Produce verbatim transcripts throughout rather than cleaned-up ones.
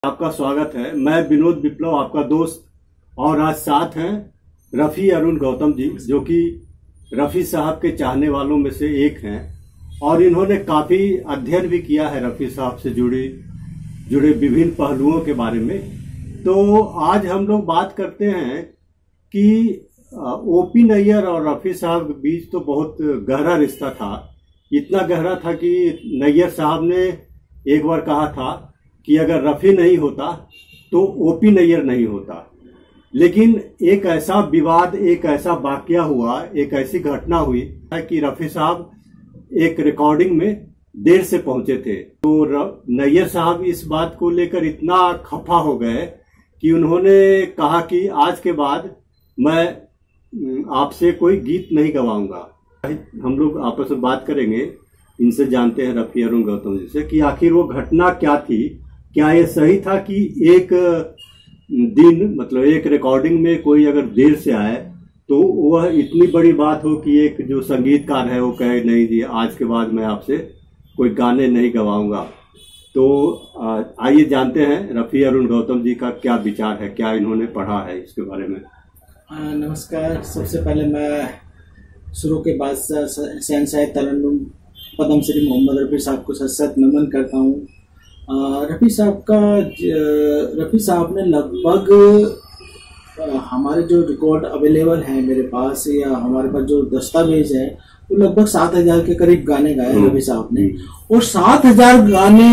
आपका स्वागत है। मैं विनोद विप्लव, आपका दोस्त, और आज साथ हैं रफी अरुण गौतम जी, जो कि रफी साहब के चाहने वालों में से एक हैं और इन्होंने काफी अध्ययन भी किया है रफी साहब से जुड़े जुड़े विभिन्न पहलुओं के बारे में। तो आज हम लोग बात करते हैं कि ओपी नैयर और रफी साहब के बीच तो बहुत गहरा रिश्ता था। इतना गहरा था कि नैयर साहब ने एक बार कहा था कि अगर रफी नहीं होता तो ओपी नैयर नहीं होता। लेकिन एक ऐसा विवाद, एक ऐसा वाकया हुआ, एक ऐसी घटना हुई कि रफी साहब एक रिकॉर्डिंग में देर से पहुंचे थे। तो नैयर साहब इस बात को लेकर इतना खफा हो गए कि उन्होंने कहा कि आज के बाद मैं आपसे कोई गीत नहीं गवाऊंगा। हम लोग आपस में बात करेंगे, इनसे जानते हैं रफी अरुण गौतम जी से कि आखिर वो घटना क्या थी। क्या ये सही था कि एक दिन, मतलब एक रिकॉर्डिंग में कोई अगर देर से आए तो वह इतनी बड़ी बात हो कि एक जो संगीतकार है वो कहे नहीं जी आज के बाद मैं आपसे कोई गाने नहीं गवाऊंगा। तो आइए जानते हैं रफी अरुण गौतम जी का क्या विचार है, क्या इन्होंने पढ़ा है इसके बारे में। नमस्कार। सबसे पहले मैं शुरू के बाद शहंशाह तरन्नुम पद्मश्री मोहम्मद रफी साहब को सत सत नमन करता हूँ। रफी साहब का रफी साहब ने लगभग हमारे जो रिकॉर्ड अवेलेबल है मेरे पास, या हमारे पास जो दस्तावेज है, वो लगभग सात हजार के करीब गाने गाए रफी साहब ने। और सात हजार गाने,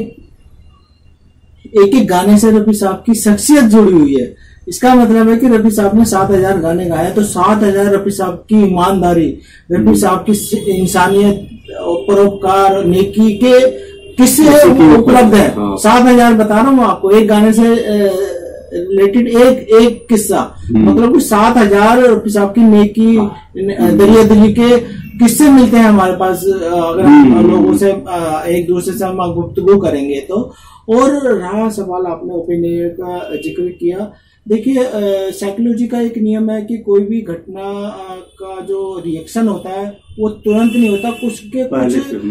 एक एक गाने से रफी साहब की शख्सियत जुड़ी हुई है। इसका मतलब है कि रफी साहब ने सात हजार गाने गाए तो सात हजार रफी साहब की ईमानदारी, रफी साहब की इंसानियत, परोपकार, नेकी के किससे उपलब्ध है। सात हजार बता रहा हूँ आपको, एक गाने से रिलेटेड एक एक किस्सा, मतलब कि सात हजार रफी साहब की नेकी, दरिया दिली के किस्से मिलते हैं हमारे पास अगर हम लोगों से एक दूसरे से हम गुफ्तगू करेंगे तो। और रहा सवाल, आपने ओपिनियन का जिक्र किया। देखिए, साइकोलॉजी का एक नियम है कि कोई भी घटना का जो रिएक्शन होता है वो तुरंत नहीं होता, कुछ के कुछ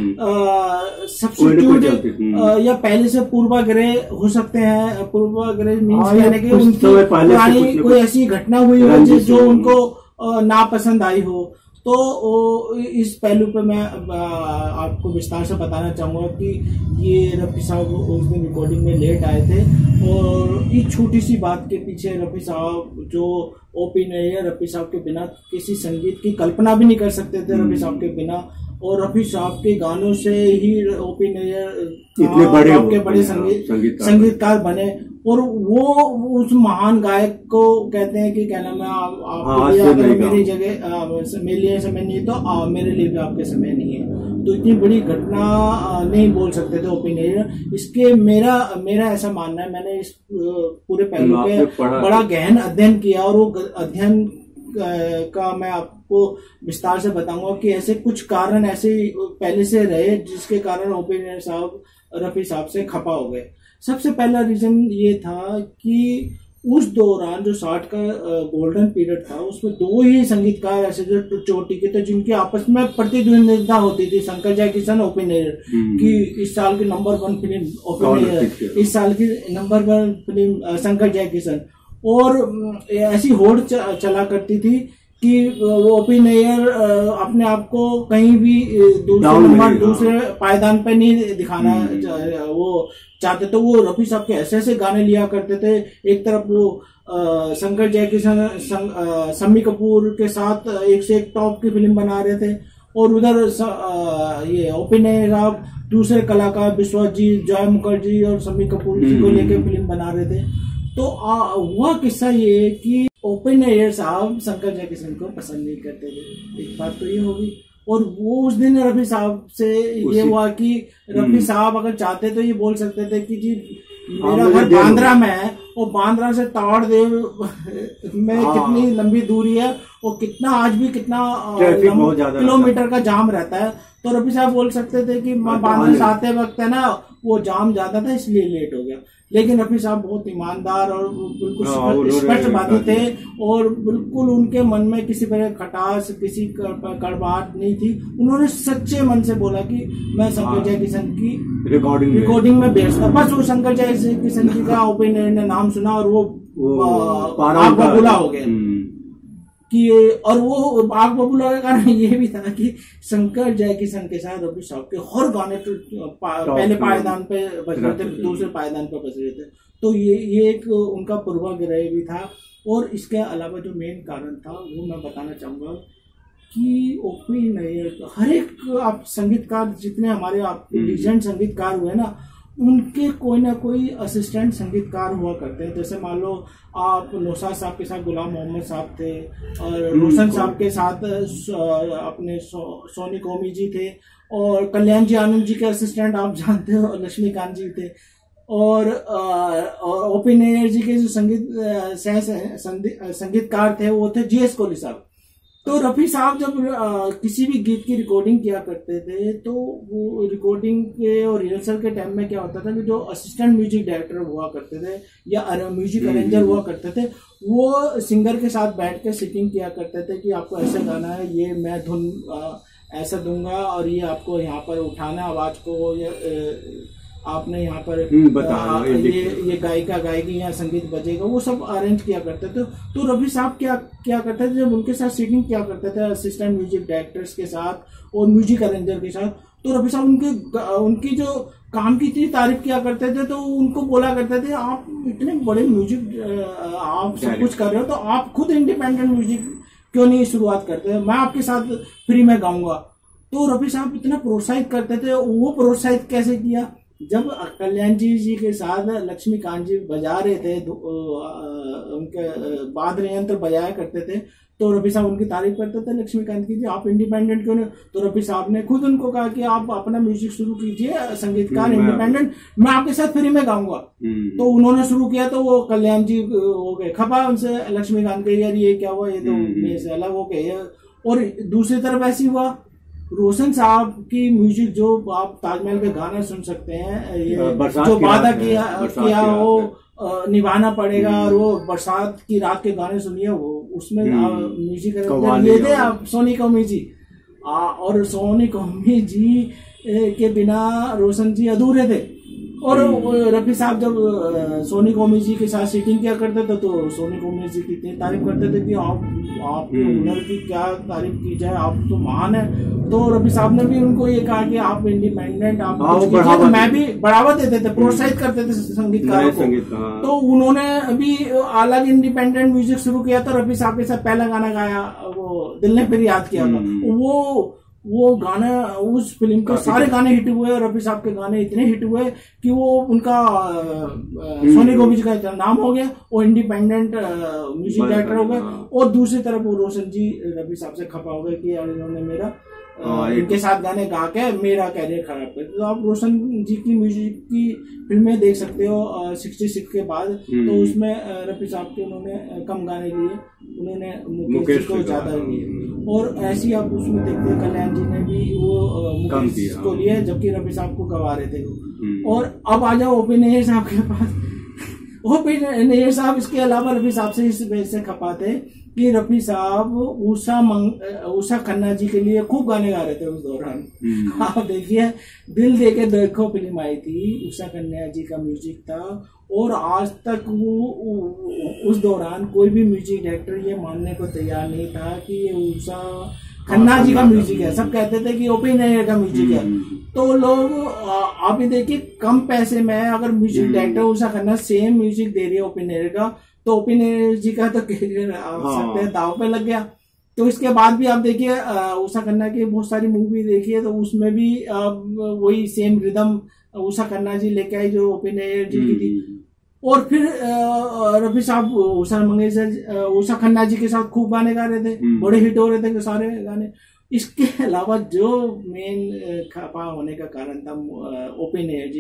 सब्स्टिट्यूट या पहले से पूर्वाग्रह हो सकते हैं। पूर्वाग्रह मीन्स यानी कि उनकी पुरानी कोई ऐसी घटना हुई हो जो उनको नापसंद आई हो। तो इस पहलू पे मैं आपको विस्तार से बताना चाहूंगा कि ये रफी साहब उस दिन रिकॉर्डिंग में लेट आए थे और इस छोटी सी बात के पीछे रफी साहब जो ओपी नैयर, रफी साहब के बिना किसी संगीत की कल्पना भी नहीं कर सकते थे रफी साहब के बिना। और रफी साहब के गानों से ही ओपी नैयर इतने बड़े के बड़े संगीत संगीतकार बने। और वो उस महान गायक को कहते हैं कि क्या नाम है, आप, आप मेरी जगह मेरे लिए समय नहीं है तो आ, मेरे लिए भी आपके समय नहीं है। तो इतनी बड़ी घटना नहीं बोल सकते थे ओपी नैयर। इसके मेरा मेरा ऐसा मानना है, मैंने इस पूरे पहलू पे बड़ा गहन अध्ययन किया और वो अध्ययन का मैं आपको विस्तार से बताऊंगा कि ऐसे कुछ कारण ऐसे पहले से रहे जिसके कारण ओपी नैयर साहब रफी साहब से खफा हो गए। सबसे पहला रीजन ये था कि उस दौरान जो साठ का गोल्डन पीरियड था उसमें दो ही संगीतकार ऐसे जो चोटी के थे जिनकी आपस में प्रतिद्वंदिता होती थी, शंकर जयकिशन, ओपी नैयर की इस साल की नंबर वन फिल्म ओपी नैयर, इस साल की नंबर वन फिल्म शंकर जयकिशन। और ऐसी होड़ चला करती थी कि ओपी नैयर अपने आप को कहीं भी दूसरे नंबर दूसरे पायदान पे नहीं दिखाना वो चाहते। तो वो रफी साहब के ऐसे ऐसे गाने लिया करते थे। एक तरफ वो शंकर जयकिशन शम्मी कपूर के साथ एक से एक टॉप की फिल्म बना रहे थे और उधर ये ओपी नैयर साहब दूसरे कलाकार विश्वजीत, जय मुखर्जी और शम्मी कपूर जी को लेकर फिल्म बना रहे थे। तो वह किस्सा ये है कि ओपी नैयर साहब शंकर जयकिशन को पसंद नहीं करते थे, एक बात तो ये होगी। और वो उस दिन रफी साहब से ये हुआ कि रफी साहब अगर चाहते तो ये बोल सकते थे कि जी मेरा घर बांद्रा में है और बांद्रा से ताड़देव में कितनी लंबी दूरी है और कितना आज भी कितना किलोमीटर का जाम रहता है। तो रफी साहब बोल सकते थे कि बांद्रा से आते वक्त है ना वो जाम ज्यादा था इसलिए लेट हो गया। लेकिन रफी साहब बहुत ईमानदार और बिल्कुल स्पष्टवादी थे और बिल्कुल उनके मन में किसी तरह खटास, किसी कड़वाहट नहीं थी। उन्होंने सच्चे मन से बोला कि मैं शंकर जय किशन की रिकॉर्डिंग रिकॉर्डिंग में बेचता। बस वो शंकर जय किशन जी का ओपिनियन ने नाम सुना और वो, वो आग बबूला हो गया कि, और वो आग बबूला का कारण ये भी था कि शंकर जय किशन के साथ रफी साहब के हर गाने तो पा, पहले पायदान पे बज रहे थे, दूसरे पायदान पे बज रहे थे। तो ये ये एक उनका पूर्वाग्रह भी था। और इसके अलावा जो मेन कारण था वो मैं बताना चाहूंगा कि ओपी नैयर, हर एक आप संगीतकार जितने हमारे आप लीजेंड संगीतकार हुए ना, उनके कोई ना कोई असिस्टेंट संगीतकार हुआ करते हैं। जैसे मान लो आप नौशाद साहब के साथ गुलाम मोहम्मद साहब थे और रोशन साहब के साथ अपने सो, सोनी कौमी जी थे और कल्याण जी आनंद जी के असिस्टेंट आप जानते हो लक्ष्मीकांत जी थे और ओपी नैयर जी के जो संगीत सह संगीतकार थे वो थे जी एस कोहली साहब। तो रफी साहब जब आ, किसी भी गीत की रिकॉर्डिंग किया करते थे तो वो रिकॉर्डिंग के और रिहर्सल के टाइम में क्या होता था कि जो असिस्टेंट म्यूजिक डायरेक्टर हुआ करते थे या म्यूजिक अरेंजर हुआ करते थे वो सिंगर के साथ बैठ के सिटिंग किया करते थे कि आपको ऐसा गाना है, ये मैं धुन ऐसा दूंगा और ये आपको यहाँ पर उठाना आवाज को, ये आपने यहाँ पर आ, ये ये गायिका गाएगी या संगीत बजेगा, वो सब अरेंज किया करते थे। तो रफी साहब क्या क्या करते थे जब उनके साथ सीटिंग किया करते थे असिस्टेंट म्यूजिक डायरेक्टर्स के साथ और म्यूजिक अरेंजर के साथ, तो रफी साहब उनके उनकी जो काम की इतनी तारीफ किया करते थे तो उनको बोला करते थे आप इतने बड़े म्यूजिक आप सब कुछ कर रहे हो तो आप खुद इंडिपेंडेंट म्यूजिक क्यों नहीं शुरुआत करते, मैं आपके साथ फ्री में गाऊंगा। तो रफी साहब इतना प्रोत्साहित करते थे। वो प्रोत्साहित कैसे किया, जब कल्याण जी जी के साथ लक्ष्मीकांत जी बजा रहे थे, उनके वाद्य यंत्र बजाया करते थे, तो रफी साहब उनकी तारीफ करते थे लक्ष्मीकांत की जी आप इंडिपेंडेंट क्यों नहीं। तो रफी साहब ने खुद उनको कहा कि आप अपना म्यूजिक शुरू कीजिए, संगीतकार इंडिपेंडेंट, मैं आपके साथ फ्री में गाऊंगा। तो उन्होंने शुरू किया तो वो कल्याण जी हो गए खफा उनसे, लक्ष्मीकांत के यार ये क्या हुआ, ये तो मेरे से अलग हो गए। और दूसरी तरफ ऐसी हुआ रोशन साहब की म्यूजिक जो आप ताजमहल के गाना सुन सकते हैं, ये जो वादा किया किया वो निभाना पड़ेगा और वो बरसात की रात के गाने सुनिए, वो उसमें म्यूजिक ये थे आप सोनी कौमी जी। और सोनी कौमी जी के बिना रोशन जी अधूरे थे। और रफी साहब जब सोनी कौमी जी के साथ सीटिंग किया करते थे तो सोनी कौमी जी की इतनी तारीफ करते थे कि आप आपके हुनर की क्या तारीफ की जाए, आप तो महान है। तो रफी साहब ने भी उनको ये कहा कि आप इंडिपेंडेंट, आप कुछ कीजिए। तो मैं भी बढ़ावा देते थे, प्रोत्साहित करते थे संगीतकारों को। तो उन्होंने अभी अलग इंडिपेंडेंट म्यूजिक शुरू किया तो रफी साहब के साथ पहला गाना गाया, वो दिल ने फिर याद किया था। वो वो गाना उस फिल्म के सारे गाने हिट हुए और रफी साहब के गाने इतने हिट हुए कि वो उनका सोनी कौमी जी का नाम हो गया, वो इंडिपेंडेंट म्यूजिक डायरेक्टर हो गए। और दूसरी तरफ वो रोशन जी रफी साहब से खपा हो गए कि यार इन्होंने मेरा आ, इनके साथ गाने गा के मेरा कैरियर खराब कर। तो आप रोशन जी की म्यूजिक की फिल्में देख सकते हो सिक्सटी सिक्स के बाद, तो उसमें रफी साहब के उन्होंने कम गाने लिए, उन्होंने मुकेश जी को ज्यादा लिए। और ऐसी आप उसमें देखते हो कल्याण जी ने भी वो मुकेश को लिया जबकि रफी साहब को गवा रहे थे वो। और अब आ जाओ ओपी नैयर साहब के पास। ओपी नैयर साहब इसके अलावा रफी साहब से इस वजह से खपाते कि रफी साहब उषा उषा खन्ना जी के लिए खूब गाने गा रहे थे उस दौरान। आप देखिए दिल दे के देखो फिल्म आई थी, उषा खन्ना जी का म्यूजिक था। और आज तक वो उस दौरान कोई भी म्यूजिक डायरेक्टर ये मानने को तैयार नहीं था कि ये उषा खन्ना जी का म्यूजिक है, सब कहते थे कि ओपी नैयर का म्यूजिक है। तो लोग आप ही देखिए कम पैसे में अगर music director Usha Khanna same music दे रही है ओपी नैयर का, तो ओपी नैयर जी का तो कैरियर आप सकते हैं दाव पे लग गया। तो इसके बाद भी आप देखिए उषा खन्ना की बहुत सारी मूवी देखिए तो उसमें भी वही सेम रिदम उषा खन्ना जी लेके आई जो ओपी नैयर जी की थी। और फिर रफी साहब उषा मंगेशकर उषा खन्ना जी के साथ खूब गाने गा रहे थे, बड़े हिट हो रहे थे सारे गाने। इसके अलावा जो मेन खपा होने का कारण था ओपी नैयर जी का,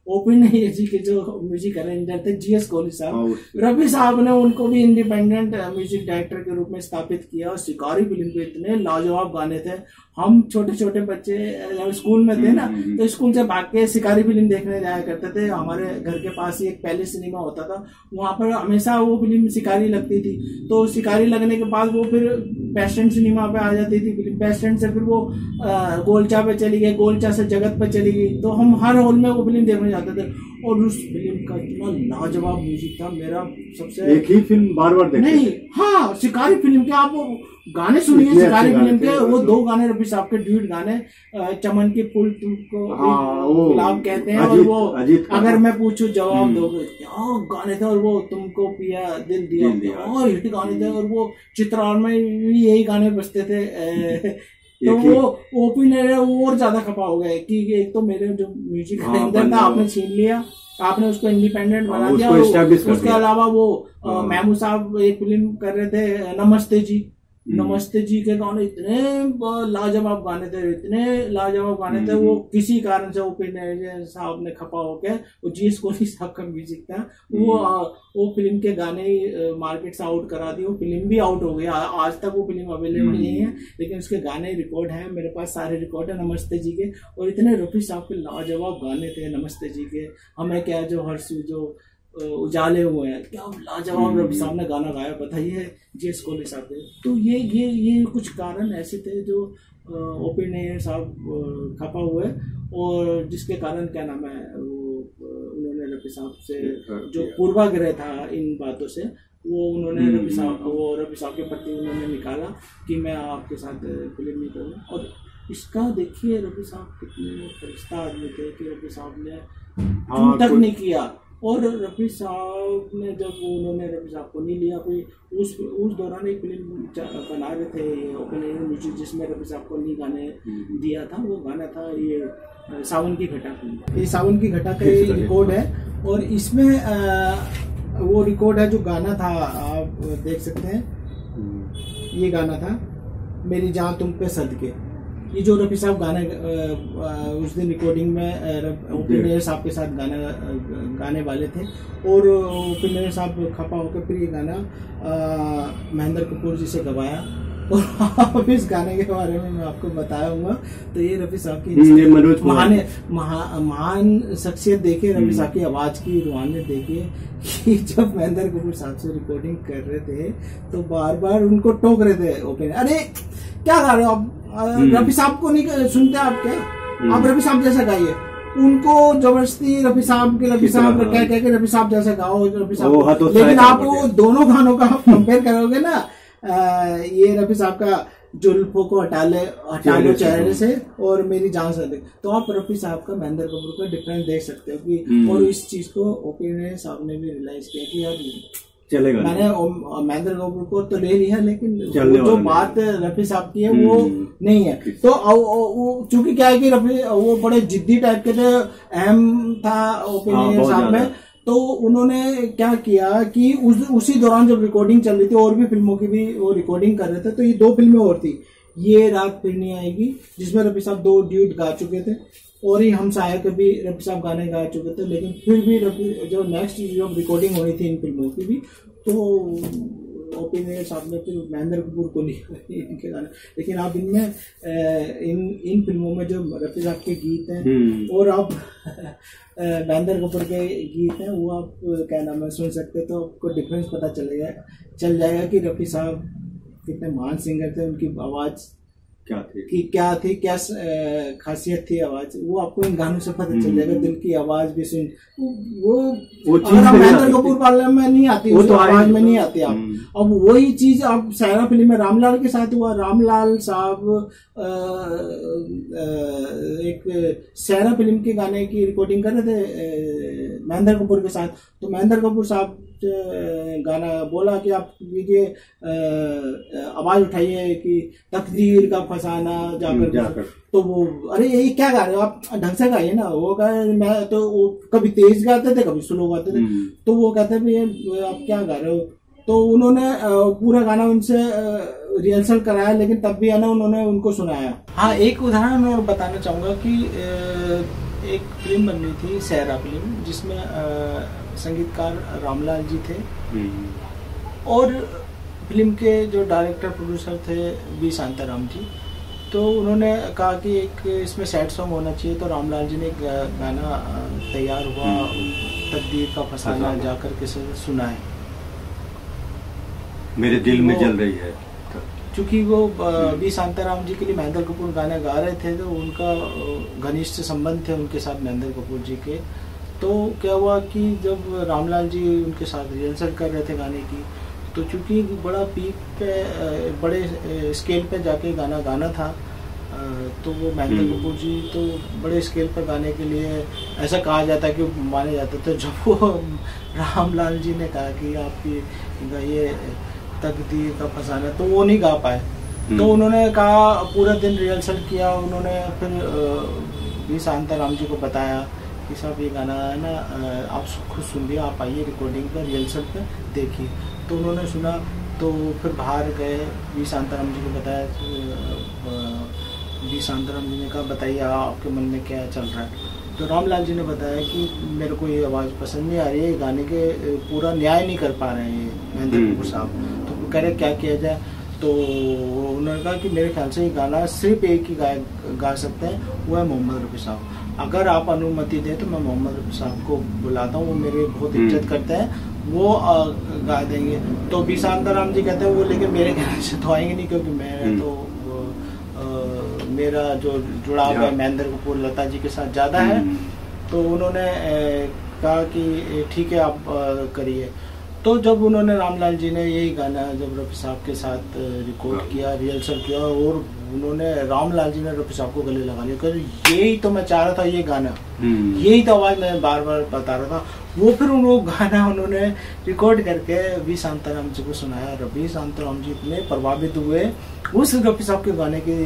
ओपी नैयर जी के जो म्यूजिक अरेंजर थे जीएस कोहली साहब, रफी साहब ने उनको भी इंडिपेंडेंट म्यूजिक डायरेक्टर के रूप में स्थापित किया। और शिकारी फिल्म के इतने लाजवाब गाने थे, हम छोटे छोटे बच्चे जब स्कूल में थे ना तो स्कूल से भाग के शिकारी फिल्म देखने जाया करते थे। हमारे घर के पास ही एक पहले सिनेमा होता था, वहां पर हमेशा वो फिल्म शिकारी लगती थी। तो शिकारी लगने के बाद वो फिर वेस्ट एंड सिनेमा पे आ जाती थी फिल्म, वेस्ट एंड से फिर वो गोलचा पे चली गई, गोलचा से जगत पे चली गई। तो हम हर हॉल में वो फिल्म देखने जाते थे और उस फिल्म का इतना लाजवाब म्यूजिक था। मेरा सबसे एक ही फिल्म बार बार देखते नहीं, हाँ शिकारी फिल्म के आप गाने सुनिए, शिकारी फिल्म के वो दो गाने रफी साहब के ड्यूट गाने, चमन के फूल तुमको गुलाब कहते हैं, और वो अगर मैं पूछूं जवाब दोगे, क्या गाने थे। और वो तुमको पिया दिल दिया, दिया और हिट गाने थे। और वो चित्राल में भी यही गाने बजते थे। तो वो ओपी नैयर और ज्यादा खपा हो गए कि एक तो मेरे जो म्यूजिक अरेंजर था आपने छीन लिया, आपने उसको इंडिपेंडेंट बना दिया। उसके अलावा वो महमूद साहब एक फिल्म कर रहे थे नमस्ते जी, नमस्ते जी के गाने इतने लाजवाब गाने थे, इतने लाजवाब गाने थे। वो किसी कारण से ओपी नैयर साहब ने खपा होके, वो जीएस कोहली साहब का म्यूजिक था, वो वो फिल्म के गाने मार्केट से आउट करा दी। वो फिल्म भी आउट हो गई, आज तक वो फिल्म अवेलेबल नहीं है, लेकिन उसके गाने रिकॉर्ड है मेरे पास, सारे रिकॉर्ड है नमस्ते जी के। और इतने रफी साहब के लाजवाब गाने थे नमस्ते जी के, हमें क्या जो हर्ष जो उजाले हुए हैं, क्या लाजवाब रफी साहब ने गाना गाया, बताइए जीएस कोहली साहब ने। तो ये ये ये कुछ कारण ऐसे थे जो ओपी नैयर साहब खपा हुए, और जिसके कारण क्या नाम है वो उन्होंने रफी साहब से जो पूर्वाग्रह था इन बातों से, वो उन्होंने रफी साहब वो रफी साहब के प्रति उन्होंने निकाला कि मैं आपके साथ फिल्म नहीं करूँ। और इसका देखिए रफी साहब कितने फरिश्ता आदमी थे कि रफी साहब ने दूर तक नहीं किया। और रफी साहब ने जब उन्होंने रफी साहब को नहीं लिया, कोई उस उस दौरान एक फिल्म बना रहे थे ओपी नैयर म्यूजिक, जिसमें रफी साहब को नहीं गाने दिया था। वो गाना था ये सावन की घटा फिल्म, ये सावन की घटा का रिकॉर्ड है। और इसमें आ, वो रिकॉर्ड है जो गाना था, आप देख सकते हैं, ये गाना था मेरी जान तुम पे सदके। ये जो रफी साहब गाने उस दिन रिकॉर्डिंग में ओपी नैयर साहब के साथ गाना गाने वाले थे, और ओपी नैयर साहब खपा होकर फिर ये गाना महेंद्र कपूर जी से गवाया। और आप इस गाने के बारे में मैं आपको बताया हुआ। तो ये रफी साहब की महान महान शख्सियत देखिए, रफी साहब की आवाज की रूहानियत देखिए कि जब महेंद्र कपूर साहब से रिकॉर्डिंग कर रहे थे तो बार बार उनको टोक रहे थे ओपी, अरे क्या गा रहे हो आप, रफी साहब को नहीं सुनते आप क्या, आप रफी साहब जैसा गाइए। उनको जबरदस्ती रफी साहब के रफी साहब कह कह के रफी साहब जैसा गाओ रफी साहब। लेकिन आप वो दोनों गानों का कंपेयर करोगे ना, ये रफी साहब का जुल्फों को हटा ले हटा लो चेहरे से और मेरी जान से देख, तो आप रफी साहब का महेंद्र कपूर का डिफरेंस देख सकते हो कि। और इस चीज को ओपी नैयर साहब ने भी रियलाइज किया कि यार चलेगा, मैंने महेंद्र कपूर को तो ले लिया, लेकिन जो बात रफी साहब की है वो नहीं है। तो चूंकि क्या है कि रफी वो बड़े जिद्दी टाइप के थे, अहम था ओपी नैयर साहब में। तो उन्होंने क्या किया कि उस उसी दौरान जब रिकॉर्डिंग चल रही थी, और भी फिल्मों की भी वो रिकॉर्डिंग कर रहे थे, तो ये दो फिल्में और थी, ये रात फिर नहीं आएगी जिसमें रफी साहब दो ड्यूट गा चुके थे, और ही हम साया के भी रफी साहब गाने गा चुके थे। लेकिन फिर भी रफी जो नेक्स्ट जो रिकॉर्डिंग हुई थी इन फिल्मों की भी, तो ओपी नैयर साहब ने फिर महेंद्र कपूर को नहीं इनके गाने। लेकिन आप इनमें इन इन फिल्मों में जो रफी साहब के गीत हैं और आप महेंद्र कपूर के गीत हैं, वो आप क्या नाम है सुन सकते हैं, तो आपको डिफरेंस पता चलेगा चल जाएगा कि रफी साहब कितने महान सिंगर थे, उनकी आवाज क्या थी कि क्या थी क्या खासियत थी आवाज, वो आपको इन गानों से पता चल जाएगा। दिल की आवाज भी सुन, वो वो चीज महेंद्र कपूर वाले में नहीं आती, वो तो आवाज में नहीं आती। आप अब वही चीज आप सायरा फिल्म में रामलाल के साथ हुआ। रामलाल साहब एक सायरा फिल्म के गाने की रिकॉर्डिंग कर रहे थे महेंद्र कपूर के साथ, तो महेंद्र कपूर साहब गाना बोला कि आप कीजिए आवाज उठाइए कि तकदीर का फसाना जाकर, जाकर। तो वो अरे ये क्या गा रहे हो आप, ढंग से गाइए ना। वो कहा मैं तो वो कभी तेज गाते थे कभी स्लो गाते थे, तो वो कहते भी आप क्या गा रहे हो। तो उन्होंने पूरा गाना उनसे रिहर्सल कराया, लेकिन तब भी है ना उन्होंने उनको सुनाया। हाँ, एक उदाहरण मैं बताना चाहूंगा कि एक फिल्म बन रही थी सहरा फिल्म, जिसमें संगीतकार रामलाल जी थे और फिल्म के जो डायरेक्टर प्रोड्यूसर थे वी शांताराम जी। तो उन्होंने कहा कि एक इसमें सैड सॉन्ग होना चाहिए, तो रामलाल जी ने एक गाना तैयार हुआ, तकदीर का फसाना जाकर किसे सुनाए, मेरे दिल में जल रही है। क्योंकि वो वी शांताराम जी के लिए महेंद्र कपूर गाने गा रहे थे, तो उनका घनिष्ठ संबंध थे उनके साथ महेंद्र कपूर जी के। तो क्या हुआ कि जब रामलाल जी उनके साथ रिहर्सल कर रहे थे गाने की, तो चूंकि बड़ा पीक पे बड़े स्केल पे जाके गाना गाना था, तो वो महेंद्र कपूर जी तो बड़े स्केल पर गाने के लिए ऐसा कहा जाता है कि माने जाते थे। जब वो रामलाल जी ने कहा कि आप ये तकदीर का फसाना, तो वो नहीं गा पाए। तो उन्होंने कहा, पूरा दिन रिहर्सल किया उन्होंने, फिर वी शांताराम जी को बताया कि साहब ये गाना है ना, आप खुद सुन लिया, आप आइए रिकॉर्डिंग पर रिहर्सल पे देखिए। तो उन्होंने सुना, तो फिर बाहर गए, वी शांताराम जी को बताया। वी शांताराम जी ने कहा बताइए आपके मन में क्या चल रहा है। तो रामलाल जी ने बताया कि मेरे को ये आवाज़ पसंद नहीं आ रही है, गाने के पूरा न्याय नहीं कर पा रहे हैं महेंद्र कपूर साहब। तो वो कह रहे क्या किया जाए। तो उन्होंने कहा कि मेरे ख्याल से ये गाना सिर्फ एक ही गाय गा सकते हैं, वो है मोहम्मद रफ़ी साहब। अगर आप अनुमति दें तो मैं मोहम्मद रफ़ी साहब को बुलाता हूँ, वो मेरे बहुत इज्जत करते हैं, वो आ, गा देंगे। तो वी शांताराम जी कहते हैं वो लेकिन मेरे कहने से तो आएंगे नहीं, क्योंकि मैं तो आ, मेरा जो जुड़ाव है महेंद्र कपूर लता जी के साथ ज़्यादा है। तो उन्होंने ए, कहा कि ठीक है आप करिए। तो जब उन्होंने रामलाल जी ने यही गाना जब रफ़ी साहब के साथ रिकॉर्ड किया, रिहर्सल किया, और उन्होंने रामलाल जी ने रफ़ी साहब को गले लगा लिया, क्योंकि यही तो मैं चाह रहा था, ये गाना, यही तो आवाज़ मैं बार बार बता रहा था। वो फिर वो गाना उन्होंने रिकॉर्ड करके वी शांताराम जी को सुनाया। रफ़ी शांताराम जी इतने प्रभावित हुए उस रफ़ी साहब के गाने की,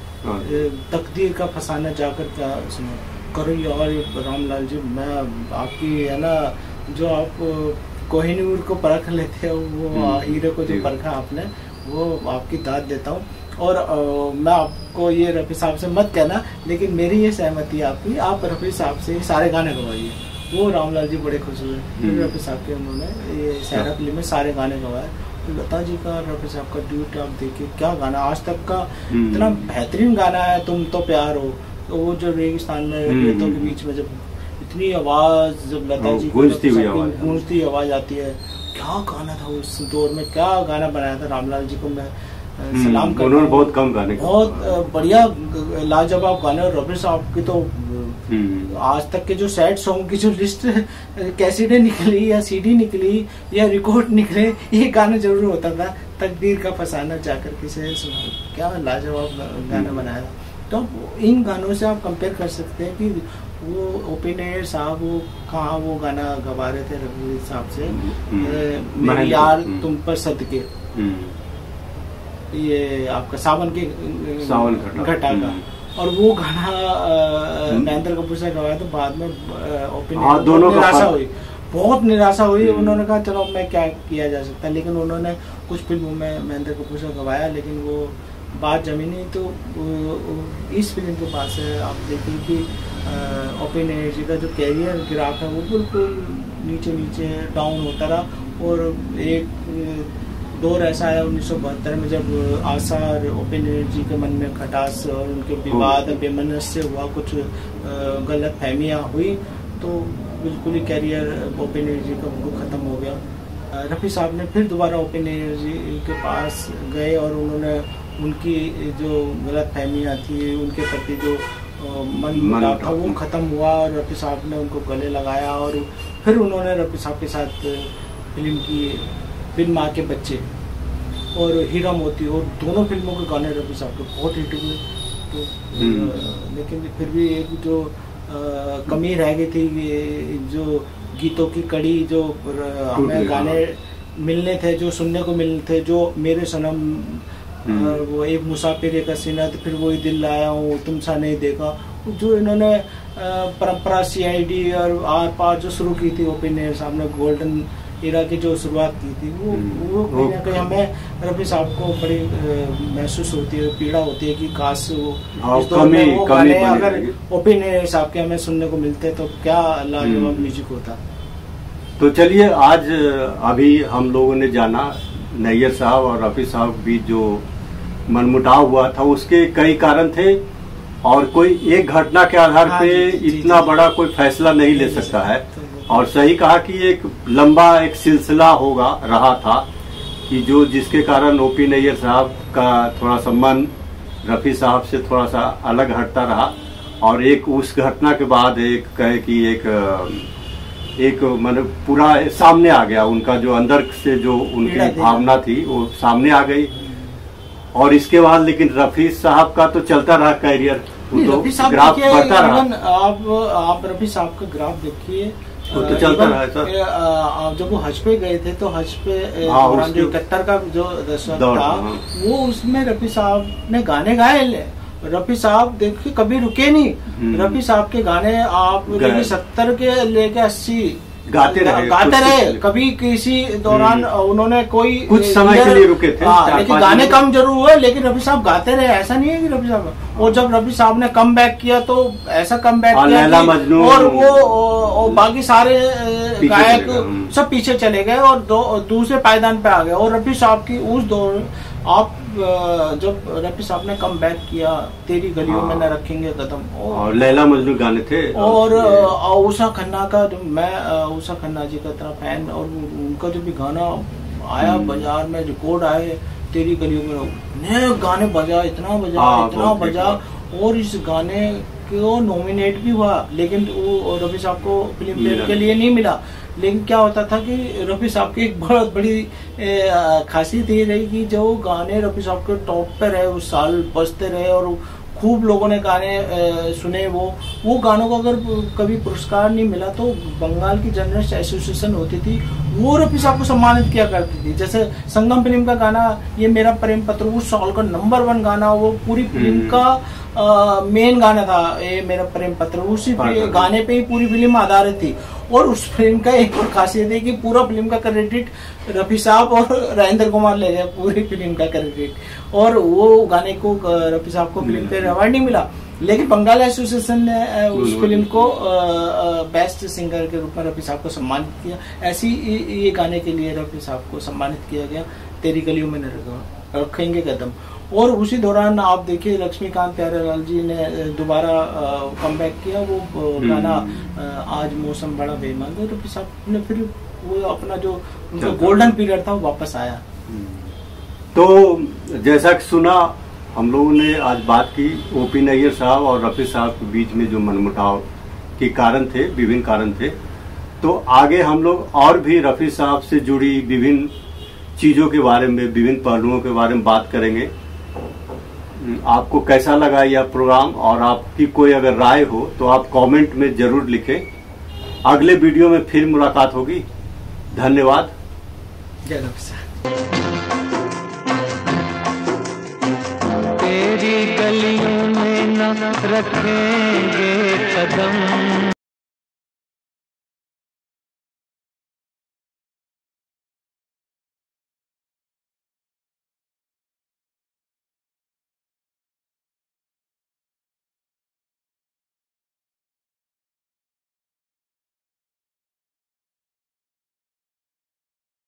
तकदीर का फसाना जाकर क्या सुना करो यार रामलाल जी, मैं आपकी है ना जो आप कोहिनूर को परख लेते हो, वो हीरे को जो परखा आपने, वो आपकी दाद देता हूँ। और आ, मैं आपको ये रफ़ी साहब से मत कहना, लेकिन मेरी ये सहमति आपकी, आप रफ़ी साहब से सारे गाने गवाइए। वो रामलाल जी बड़े खुश हुए, फिर रफ़ी साहब के उन्होंने ये सहरा फिल्म में सारे गाने गवाए। तो लता जी का रफ़ी साहब का ड्यूट आप देखिए, क्या गाना, आज तक का इतना बेहतरीन गाना है, तुम तो प्यार हो। तो वो जो रेगिस्तान में रेतों के बीच में जब इतनी आवाज, जब लता जी गूंजती हुई आवाज गूंजती आवाज आती है, क्या गाना था उस दौर में, क्या गाना बनाया था। रामलाल जी को मैं सलाम करता हूं, उन्होंने बहुत कम गाने, बहुत बढ़िया लाजवाब गाने। और रफ़ी साहब की तो आज तक के जो सैड सॉन्ग की जो लिस्ट कैसेटें निकली या सीडी निकली या रिकॉर्ड निकले, ये गाना जरूर होता था, तकदीर का फसाना जाकर किसे सुना, क्या लाजवाब गाना बनाया। तो इन गानों से आप कंपेयर कर सकते हैं कि वो ओपिनियर साहब वो कहाँ वो गाना गवा रहे थे रफ़ी साहब से, मेरी यार तुम पर सदके, ये आपका सावन के सावन घटा का, और वो गाना महेंद्र कपूर से गवाया। तो बाद में ओपिनियर दोनों निराशा हुई, बहुत निराशा हुई। उन्होंने कहा चलो मैं क्या किया जा सकता है, लेकिन उन्होंने कुछ फिल्मों में महेंद्र कपूर से गवाया, लेकिन वो बात जमी नहीं। तो इस फिल्म के पास है, आप देखिए कि ओपिनियर जी का जो कैरियर ग्राफ है वो बिल्कुल नीचे नीचे डाउन होता रहा। और एक दौर ऐसा है उन्नीस सौ बहत्तर में जब आसार ओपिनियर जी के मन में खटास और उनके विवाद बेमनस्य हुआ, कुछ गलत फहमियाँ हुई, तो बिल्कुल ही कैरियर ओपिनियर जी का बिल्कुल ख़त्म हो गया। रफ़ी साहब ने फिर दोबारा ओपिनियर जी के पास गए और उन्होंने उनकी जो गलत फहमियाँ थी, उनके प्रति जो मन मुटाव था वो ख़त्म हुआ, और रफ़ी साहब ने उनको गले लगाया। और फिर उन्होंने रफ़ी साहब के साथ फिल्म की फिल्म माँ के बच्चे और हीरा मोती, और दोनों फिल्मों के गाने रफ़ी साहब के बहुत हिट हुए। तो लेकिन फिर भी एक जो आ, कमी रह गई थी, जो गीतों की कड़ी जो हमें गाने मिलने थे, जो सुनने को मिलने थे, जो मेरे सनम, वो एक मुसाफिर एक हसीना, तो फिर वही दिल लाया हूँ, तुम सा नहीं देखा, जो इन्होंने परंपरा सीआईडी और आर पार जो शुरू की थी ओपिनियर साहब ने, गोल्डन एरा की जो शुरुआत की थी वो वो कहीं ना कहीं हमें रफी साहब को बड़ी महसूस होती है, पीड़ा होती है कि काश वो इस दौर में वो गाने अगर ओपी नैयर साहब के हमें सुनने को मिलते तो क्या लाजवाब म्यूजिक होता। तो चलिए, आज अभी हम लोगों ने जाना नैयर साहब और रफी साहब के बीच जो मनमुटाव हुआ था उसके कई कारण थे, और कोई एक घटना के आधार पे इतना बड़ा कोई फैसला नहीं ले सकता है। और सही कहा कि एक लंबा एक सिलसिला होगा रहा था कि जो जिसके कारण ओपी नैयर साहब का थोड़ा सम्मान रफी साहब से थोड़ा सा अलग हटता रहा, और एक उस घटना के बाद एक कहे कि एक एक मतलब पूरा सामने आ गया, उनका जो अंदर से जो उनकी भावना थी वो सामने आ गई। और इसके बाद लेकिन रफी साहब का तो चलता रहा कैरियर, तो ग्राफ बढ़ता रहा। आप आप रफी साहब का ग्राफ देखिए, वो तो चलता रहा है सर। जब वो हज पे गए थे तो हज पे जो इकहत्तर का जो दशक था वो उसमें रफी साहब ने गाने गाए ले। रफी साहब देखिए कभी रुके नहीं। रफी साहब के गाने आप देखिए सत्तर के लेके अस्सी गाते रहे गाते रहे कभी किसी दौरान उन्होंने कोई कुछ समय के लिए रुके थे, लेकिन गाने कम जरूर हुए, लेकिन रफी साहब गाते रहे। ऐसा नहीं है कि रफी साहब, और जब रफी साहब ने कम बैक किया तो ऐसा कम बैक किया कि और वो और बाकी सारे गायक सब पीछे चले गए और दो दूसरे पायदान पे आ गए। और रफी साहब की उस दौर आप जब रफी साहब ने कम बैक किया, तेरी गलियों में न रखेंगे कदम, और लैला मजनू गाने थे, और उषा खन्ना का जो मैं उषा खन्ना जी का इतना फैन, और उनका जो भी गाना आया बाजार में, रिकॉर्ड आए तेरी गलियों में, नए गाने बजा, इतना बजा इतना बजा, और इस गाने को नॉमिनेट भी हुआ, लेकिन वो रफी साहब को फिल्म फेयर के लिए नहीं मिला। लेकिन क्या होता था कि रफी साहब की एक बहुत बड़ी खासियत ये रही कि जो गाने रफी साहब के टॉप पे रहे उस साल बजते रहे, और खूब लोगों ने गाने सुने। वो वो गानों को अगर कभी पुरस्कार नहीं मिला तो बंगाल की जर्नलिस्ट एसोसिएशन होती थी, वो रफी साहब को सम्मानित किया करती थी। जैसे संगम फिल्म का गाना ये मेरा प्रेम पत्र उस साल का नंबर वन गाना, वो पूरी फिल्म का आ, मेन गाना था ये मेरा प्रेम पत्र, उसी गाने पे ही पूरी फिल्म आधारित थी। और उस फिल्म का एक और खासियत है कि पूरा फिल्म का क्रेडिट रफी साहब और राजेंद्र कुमार ले गए, पूरी फिल्म का क्रेडिट, और वो गाने को रफी साहब को फिल्म पे अवार्ड नहीं मिला। लेकिन बंगाल एसोसिएशन ने उस फिल्म को बेस्ट सिंगर के रूप में रफी साहब को सम्मानित किया। ऐसी ये गाने के लिए रफी साहब को सम्मानित किया गया, तेरी गलियों में रखेंगे कदम। और उसी दौरान आप देखिए लक्ष्मीकांत प्यारेलाल जी ने दोबारा कमबैक किया, वो गाना आज मौसम बड़ा बेईमान, तो रफी साहब ने फिर वो अपना जो उनका गोल्डन पीरियड था वो वापस आया। तो जैसा कि सुना हम लोगों ने आज बात की ओपी नैयर साहब और रफी साहब के बीच में जो मनमुटाव के कारण थे, विभिन्न कारण थे। तो आगे हम लोग और भी रफी साहब से जुड़ी विभिन्न चीजों के बारे में, विभिन्न पहलुओं के बारे में बात करेंगे। आपको कैसा लगा यह प्रोग्राम, और आपकी कोई अगर राय हो तो आप कमेंट में जरूर लिखें। अगले वीडियो में फिर मुलाकात होगी। धन्यवाद। जय रफी साहब। तेरी गलियों में न रखेंगे कदम।